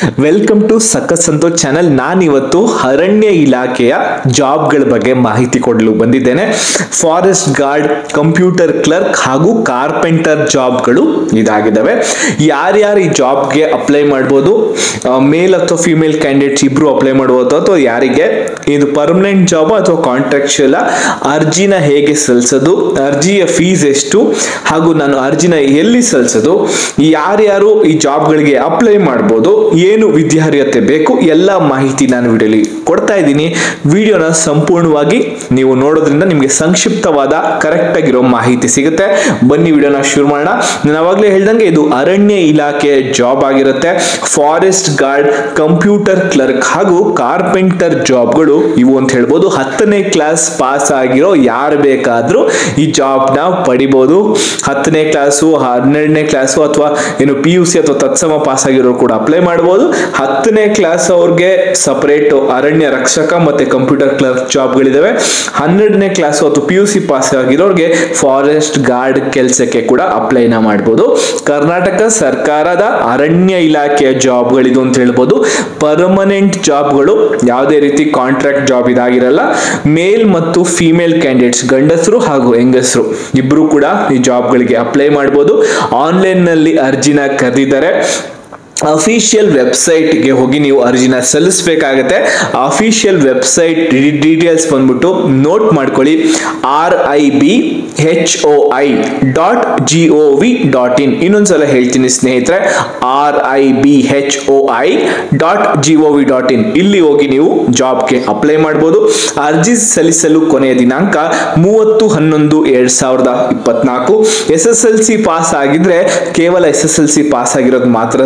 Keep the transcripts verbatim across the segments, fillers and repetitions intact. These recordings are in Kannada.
ವೆಲ್ಕಮ್ ಟು ಸಖತ್ ಸಂತೋಷ್ ಚಾನೆಲ್. ನಾನಿವತ್ತು ಅರಣ್ಯ ಇಲಾಖೆಯ ಜಾಬ್ಗಳ ಬಗ್ಗೆ ಮಾಹಿತಿ ಕೊಡಲು ಬಂದಿದ್ದೇನೆ. ಫಾರೆಸ್ಟ್ ಗಾರ್ಡ್, ಕಂಪ್ಯೂಟರ್ ಕ್ಲರ್ಕ್ ಹಾಗೂ ಕಾರ್ಪೆಂಟರ್ ಜಾಬ್ಗಳು ಇದಾಗಿದ್ದಾವೆ. ಯಾರ್ಯಾರು ಈ ಜಾಬ್ಗೆ ಅಪ್ಲೈ ಮಾಡ್ಬೋದು, ಮೇಲ್ ಅಥವಾ ಫಿಮೇಲ್ ಕ್ಯಾಂಡಿಡೇಟ್ಸ್ ಇಬ್ರು ಅಪ್ಲೈ ಮಾಡ್ಬೋದು ಅಥವಾ ಯಾರಿಗೆ ಇದು ಪರ್ಮನೆಂಟ್ ಜಾಬ್ ಅಥವಾ ಕಾಂಟ್ರಾಕ್ಚುಯಲ್, ಅರ್ಜಿನ ಹೇಗೆ ಸಲ್ಲಿಸೋದು, ಅರ್ಜಿಯ ಫೀಸ್ ಎಷ್ಟು ಹಾಗೂ ನಾನು ಅರ್ಜಿನ ಎಲ್ಲಿ ಸಲ್ಲಿಸೋದು, ಯಾರ್ಯಾರು ಈ ಜಾಬ್ಗಳಿಗೆ ಅಪ್ಲೈ ಮಾಡ್ಬೋದು, ಏನು ವಿದ್ಯಾರ್ಹತೆ ಬೇಕು, ಎಲ್ಲ ಮಾಹಿತಿ ನಾನು ವಿಡಿಯೋಲಿ ಕೊಡ್ತಾ ಇದ್ದೀನಿ. ವಿಡಿಯೋನ ಸಂಪೂರ್ಣವಾಗಿ ನೀವು ನೋಡೋದ್ರಿಂದ ನಿಮಗೆ ಸಂಕ್ಷಿಪ್ತವಾದ ಕರೆಕ್ಟ್ ಆಗಿರೋ ಮಾಹಿತಿ ಸಿಗುತ್ತೆ. ಬನ್ನಿ ವಿಡಿಯೋನ ಶುರು ಮಾಡೋಣ. ನಾನು ಅವಾಗಲೇ ಹೇಳ್ದಂಗೆ ಇದು ಅರಣ್ಯ ಇಲಾಖೆ ಜಾಬ್ ಆಗಿರುತ್ತೆ. ಫಾರೆಸ್ಟ್ ಗಾರ್ಡ್, ಕಂಪ್ಯೂಟರ್ ಕ್ಲರ್ಕ್ ಹಾಗೂ ಕಾರ್ಪೆಂಟರ್ ಜಾಬ್ಗಳು ಇವು ಅಂತ ಹೇಳ್ಬೋದು. ಹತ್ತನೇ ಕ್ಲಾಸ್ ಪಾಸ್ ಆಗಿರೋ ಯಾರು ಬೇಕಾದ್ರೂ ಈ ಜಾಬ್ ನ ಪಡಿಬಹುದು. ಹತ್ತನೇ ಕ್ಲಾಸು, ಹನ್ನೆರಡನೇ ಕ್ಲಾಸು ಅಥವಾ ಏನು ಪಿ ಯು ಸಿ ಅಥವಾ ತತ್ಸಮ ಪಾಸ್ ಆಗಿರೋ ಕೂಡ ಅಪ್ಲೈ ಮಾಡಬಹುದು. ಹತ್ತನೇ ಕ್ಲಾಸ್ ಅವ್ರಿಗೆ ಸಪರೇಟ್ ಅರಣ್ಯ ರಕ್ಷಕ ಮತ್ತೆ ಕಂಪ್ಯೂಟರ್ ಕ್ಲರ್ಕ್ ಜಾಬ್ಗಳಿದಾವೆ. ಹನ್ನೆರಡನೇ ಕ್ಲಾಸ್ ಅಥವಾ ಪಿ ಯು ಸಿ ಪಾಸ್ ಆಗಿರೋರಿಗೆ ಫಾರೆಸ್ಟ್ ಗಾರ್ಡ್ ಕೆಲಸಕ್ಕೆ ಕೂಡ ಅಪ್ಲೈನ ಮಾಡಬಹುದು. ಕರ್ನಾಟಕ ಸರ್ಕಾರದ ಅರಣ್ಯ ಇಲಾಖೆಯ ಜಾಬ್ಗಳಿದು ಅಂತ ಹೇಳ್ಬೋದು. ಪರ್ಮನೆಂಟ್ ಜಾಬ್ಗಳು, ಯಾವುದೇ ರೀತಿ ಕಾಂಟ್ರಾಕ್ಟ್ ಜಾಬ್ ಇದಾಗಿರಲ್ಲ. ಮೇಲ್ ಮತ್ತು ಫಿಮೇಲ್ ಕ್ಯಾಂಡಿಡೇಟ್ಸ್, ಗಂಡಸರು ಹಾಗೂ ಹೆಂಗಸರು ಇಬ್ರು ಕೂಡ ಈ ಜಾಬ್ಗಳಿಗೆ ಅಪ್ಲೈ ಮಾಡಬಹುದು. ಆನ್ಲೈನ್ ನಲ್ಲಿ ಅರ್ಜಿನ ಕರೆದಿದ್ದಾರೆ. ಅಫಿಷಿಯಲ್ ವೆಬ್ಸೈಟ್ಗೆ ಹೋಗಿ ನೀವು ಅರ್ಜಿನ ಸಲ್ಲಿಸಬೇಕಾಗತ್ತೆ. ಅಫಿಷಿಯಲ್ ವೆಬ್ಸೈಟ್ ಡೀಟೇಲ್ಸ್ ಬಂದ್ಬಿಟ್ಟು ನೋಟ್ ಮಾಡ್ಕೊಳ್ಳಿ. R I B H O I dot G O V dot in. ಇನ್ನೊಂದ್ಸಲ ಹೇಳ್ತೀನಿ ಸ್ನೇಹಿತರೆ, R I B H O I dot G O V dot in. ಇಲ್ಲಿ ಹೋಗಿ ನೀವು ಜಾಬ್ಗೆ ಅಪ್ಲೈ ಮಾಡ್ಬೋದು. ಅರ್ಜಿ ಸಲ್ಲಿಸಲು ಕೊನೆಯ ದಿನಾಂಕ ಮೂವತ್ತು ಹನ್ನೊಂದು ಎರಡ್ ಸಾವಿರದ ಇಪ್ಪತ್ನಾಲ್ಕು. S S L C pass ಆಗಿದ್ರೆ ಕೇವಲ S S L C pass ಆಗಿರೋದು ಮಾತ್ರ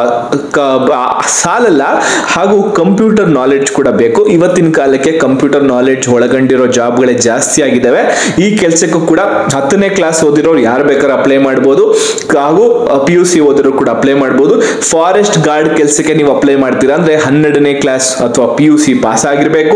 ಸಾಲಲ್ಲ, ಹಾಗೂ ಕಂಪ್ಯೂಟರ್ ನಾಲೆಡ್ಜ್ ಕೂಡ ಬೇಕು. ಇವತ್ತಿನ ಕಾಲಕ್ಕೆ ಕಂಪ್ಯೂಟರ್ ನಾಲೆಡ್ಜ್ ಒಳಗೊಂಡಿರೋ ಜಾಬ್ಗಳೇ ಜಾಸ್ತಿ ಆಗಿದ್ದಾವೆ. ಈ ಕೆಲಸಕ್ಕೂ ಕೂಡ ಹತ್ತನೇ ಕ್ಲಾಸ್ ಓದಿರೋರು ಯಾರು ಬೇಕಾದ್ರೂ ಅಪ್ಲೈ ಮಾಡಬಹುದು, ಹಾಗೂ ಪಿ ಯು ಸಿ ಓದಿರೋ ಕೂಡ ಅಪ್ಲೈ ಮಾಡಬಹುದು. ಫಾರೆಸ್ಟ್ ಗಾರ್ಡ್ ಕೆಲಸಕ್ಕೆ ನೀವು ಅಪ್ಲೈ ಮಾಡ್ತೀರಾ ಅಂದ್ರೆ ಹನ್ನೆರಡನೇ ಕ್ಲಾಸ್ ಅಥವಾ ಪಿ ಯು ಸಿ ಪಾಸ್ ಆಗಿರ್ಬೇಕು.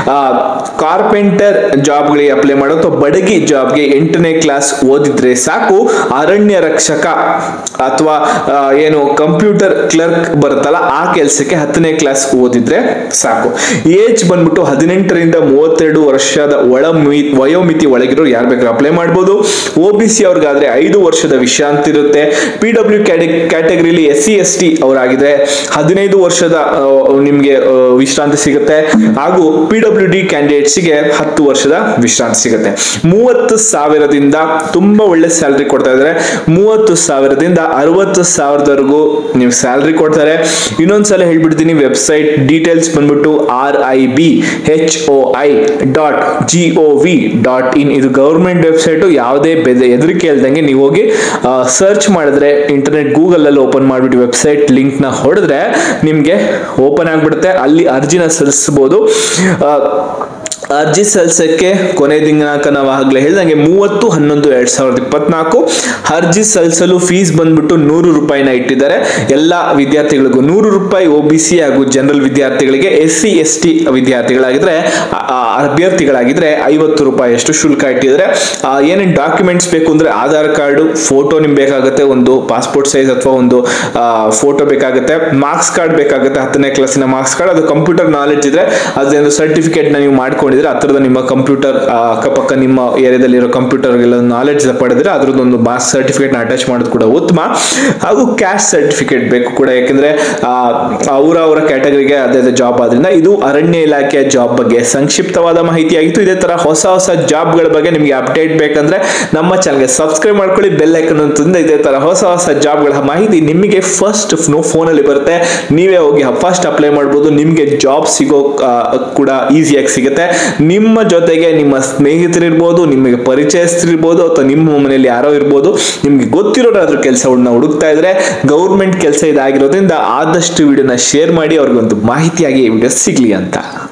ಕಾರ್ಪೆಂಟರ್ ಜಾಬ್ಗಳಿಗೆ ಅಪ್ಲೈ ಮಾಡೋ ಅಥವಾ ಬಡಗಿ ಜಾಬ್ಗೆ ಎಂಟನೇ ಕ್ಲಾಸ್ ಓದಿದ್ರೆ ಸಾಕು. ಅರಣ್ಯ ರಕ್ಷಕ ಅಥವಾ ಏನು ಕಂಪ್ಯೂಟರ್ ಕ್ಲರ್ಕ್ ಬರುತ್ತಲ್ಲ ಆ ಕೆಲಸಕ್ಕೆ ಹತ್ತನೇ ಕ್ಲಾಸ್ ಓದಿದ್ರೆ ಸಾಕು. ಏಜ್ ಬಂದ್ಬಿಟ್ಟು ಹದಿನೆಂಟರಿಂದ ಮೂವತ್ತೆರಡು ವರ್ಷದ ಒಳ ವಯೋಮಿತಿ ಒಳಗಿರೋ ಯಾರು ಬೇಕಾದ್ರೂ ಅಪ್ಲೈ ಮಾಡಬಹುದು. ಒ ಬಿ ಸಿ ಅವ್ರಿಗಾದ್ರೆ ಐದು ವರ್ಷದ ವಿಶ್ರಾಂತಿ ಇರುತ್ತೆ. ಪಿ ಡಬ್ಲ್ಯೂ ಕ್ಯಾಟಗರಿಲಿ ಎಸ್ ಸಿ ಎಸ್ ಟಿ ಅವರಾಗಿದ್ರೆ ಹದಿನೈದು ವರ್ಷದ ನಿಮ್ಗೆ ವಿಶ್ರಾಂತಿ ಸಿಗುತ್ತೆ, ಹಾಗೂ ಪಿ ಡಬ್ಲ್ಯೂ ಡಿ ಕ್ಯಾಂಡಿಡೇಟ್ಸ್ಗೆ ಹತ್ತು ವರ್ಷದ ವಿಶ್ರಾಂತಿ ಸಿಗುತ್ತೆ. ಮೂವತ್ತು ಸಾವಿರದಿಂದ ತುಂಬಾ ಒಳ್ಳೆ ಸ್ಯಾಲರಿ ಕೊಡ್ತಾ ಇದ್ದಾರೆ. ಮೂವತ್ತು ಸಾವಿರದಿಂದ ಅರವತ್ತು ಸಾವಿರದವರೆಗೂ ನೀವು ಸ್ಯಾಲರಿ ಕೊಡ್ತಾರೆ. ಇನ್ನೊಂದ್ಸಲ ಹೇಳ್ಬಿಡ್ತೀನಿ, ವೆಬ್ಸೈಟ್ ಡೀಟೇಲ್ಸ್ ಬಂದ್ಬಿಟ್ಟು R I B H O I dot G O V dot in. ಇದು ಗವರ್ಮೆಂಟ್ ವೆಬ್ಸೈಟ್. ಯಾವುದೇ ಬೆಲೆ ಹೆದರಿಕೆ ಇಲ್ದಂಗೆ ನೀವು ಹೋಗಿ ಸರ್ಚ್ ಮಾಡಿದ್ರೆ ಇಂಟರ್ನೆಟ್ ಗೂಗಲ್ ಅಲ್ಲಿ ಓಪನ್ ಮಾಡ್ಬಿಟ್ಟು ವೆಬ್ಸೈಟ್ ಲಿಂಕ್ ನ ಹೊಡೆದ್ರೆ ನಿಮ್ಗೆ ಓಪನ್ ಆಗ್ಬಿಡುತ್ತೆ. ಅಲ್ಲಿ ಅರ್ಜಿನ ಸಲ್ಲಿಸಬಹುದು. ಅರ್ಜಿ ಸಲ್ಲಿಸಕ್ಕೆ ಕೊನೆ ದಿನಾಂಕ ನಾವು ಆಗ್ಲೇ ಹೇಳ್ದಂಗೆ ಮೂವತ್ತು ಹನ್ನೊಂದು ಎರಡ್ ಸಾವಿರದ ಇಪ್ಪತ್ನಾಲ್ಕು. ಅರ್ಜಿ ಸಲ್ಲಿಸಲು ಫೀಸ್ ಬಂದ್ಬಿಟ್ಟು ನೂರು ರೂಪಾಯಿನ ಇಟ್ಟಿದ್ದಾರೆ ಎಲ್ಲಾ ವಿದ್ಯಾರ್ಥಿಗಳಿಗೂ. ನೂರು ರೂಪಾಯಿ ಒ ಬಿ ಸಿ ಹಾಗೂ ಜನರಲ್ ವಿದ್ಯಾರ್ಥಿಗಳಿಗೆ. ಎಸ್ ಸಿ ಎಸ್ ಟಿ ವಿದ್ಯಾರ್ಥಿಗಳಾಗಿದ್ರೆ ಅಭ್ಯರ್ಥಿಗಳಾಗಿದ್ರೆ ಐವತ್ತು ರೂಪಾಯಿ ಅಷ್ಟು ಶುಲ್ಕ ಇಟ್ಟಿದ್ದಾರೆ. ಏನೇನು ಡಾಕ್ಯುಮೆಂಟ್ಸ್ ಬೇಕು ಅಂದ್ರೆ ಆಧಾರ್ ಕಾರ್ಡು, ಫೋಟೋ ನಿಮ್ಗೆ ಬೇಕಾಗುತ್ತೆ, ಒಂದು ಪಾಸ್ಪೋರ್ಟ್ ಸೈಜ್ ಅಥವಾ ಒಂದು ಫೋಟೋ ಬೇಕಾಗುತ್ತೆ, ಮಾರ್ಕ್ಸ್ ಕಾರ್ಡ್ ಬೇಕಾಗುತ್ತೆ, ಹತ್ತನೇ ಕ್ಲಾಸಿನ ಮಾರ್ಕ್ಸ್ ಕಾರ್ಡ್, ಅದು ಕಂಪ್ಯೂಟರ್ ನಾಲೆಡ್ಜ್ ಇದ್ರೆ ಅದೊಂದು ಸರ್ಟಿಫಿಕೇಟ್ ನ ನೀವು ಮಾಡ್ಕೊಂಡಿದ್ರೆ ಹತ್ತಿರದ ನಿಮ್ಮ ಕಂಪ್ಯೂಟರ್ ಅಕ್ಕಪಕ್ಕ ನಿಮ್ಮ ಏರಿಯಾದಲ್ಲಿ ಇರೋ ಕಂಪ್ಯೂಟರ್ ನಾಲೆಡ್ಜ್ ಪಡೆದ್ರೆ ಅದ್ರದ್ದೊಂದು ಮಾರ್ಕ್ಸ್ ಸರ್ಟಿಫಿಕೇಟ್ ನ ಅಟ್ಯಾಚ್ ಮಾಡೋದು ಕೂಡ ಉತ್ತಮ. ಹಾಗೂ ಕ್ಯಾಸ್ಟ್ ಸರ್ಟಿಫಿಕೇಟ್ ಬೇಕು ಕೂಡ, ಯಾಕಂದ್ರೆ ಅವರ ಅವರ ಕ್ಯಾಟಗರಿಗೆ ಅದೇ ಜಾಬ್ ಆದ್ರಿಂದ. ಇದು ಅರಣ್ಯ ಇಲಾಖೆಯ ಜಾಬ್ ಬಗ್ಗೆ ಸಂಕ್ಷಿಪ್ತವಾದ ಮಾಹಿತಿ ಆಗಿತ್ತು. ಇದೇ ತರ ಹೊಸ ಹೊಸ ಜಾಬ್ಗಳ ಬಗ್ಗೆ ನಿಮಗೆ ಅಪ್ಡೇಟ್ ಬೇಕಂದ್ರೆ ನಮ್ಮ ಚಾನಲ್ಗೆ ಸಬ್ಸ್ಕ್ರೈಬ್ ಮಾಡ್ಕೊಳ್ಳಿ, ಬೆಲ್ ಐಕಾನ್ ಅಂತಂದ್ರೆ ಇದೇ ತರ ಹೊಸ ಹೊಸ ಜಾಬ್ಗಳ ಮಾಹಿತಿ ನಿಮಗೆ ಫಸ್ಟ್ ಫೋನ್ ಅಲ್ಲಿ ಬರುತ್ತೆ. ನೀವೇ ಹೋಗಿ ಫಸ್ಟ್ ಅಪ್ಲೈ ಮಾಡಬಹುದು. ನಿಮ್ಗೆ ಜಾಬ್ ಸಿಗೋ ಕೂಡ ಈಸಿಯಾಗಿ ಸಿಗುತ್ತೆ. ನಿಮ್ಮ ಜೊತೆಗೆ ನಿಮ್ಮ ಸ್ನೇಹಿತರಿರ್ಬೋದು, ನಿಮಗೆ ಪರಿಚಯಸ್ಥರಿರ್ಬೋದು, ಅಥವಾ ನಿಮ್ಮ ಮನೆಯಲ್ಲಿ ಯಾರೋ ಇರ್ಬೋದು, ನಿಮ್ಗೆ ಗೊತ್ತಿರೋರಾದ್ರೂ ಕೆಲಸವನ್ನ ಹುಡುಕ್ತಾ ಇದ್ರೆ ಗೌರ್ಮೆಂಟ್ ಕೆಲಸ ಇದಾಗಿರೋದ್ರಿಂದ ಆದಷ್ಟು ವಿಡಿಯೋನ ಶೇರ್ ಮಾಡಿ ಅವ್ರಿಗೊಂದು ಮಾಹಿತಿಯಾಗಿ ವಿಡಿಯೋ ಸಿಗ್ಲಿ ಅಂತ.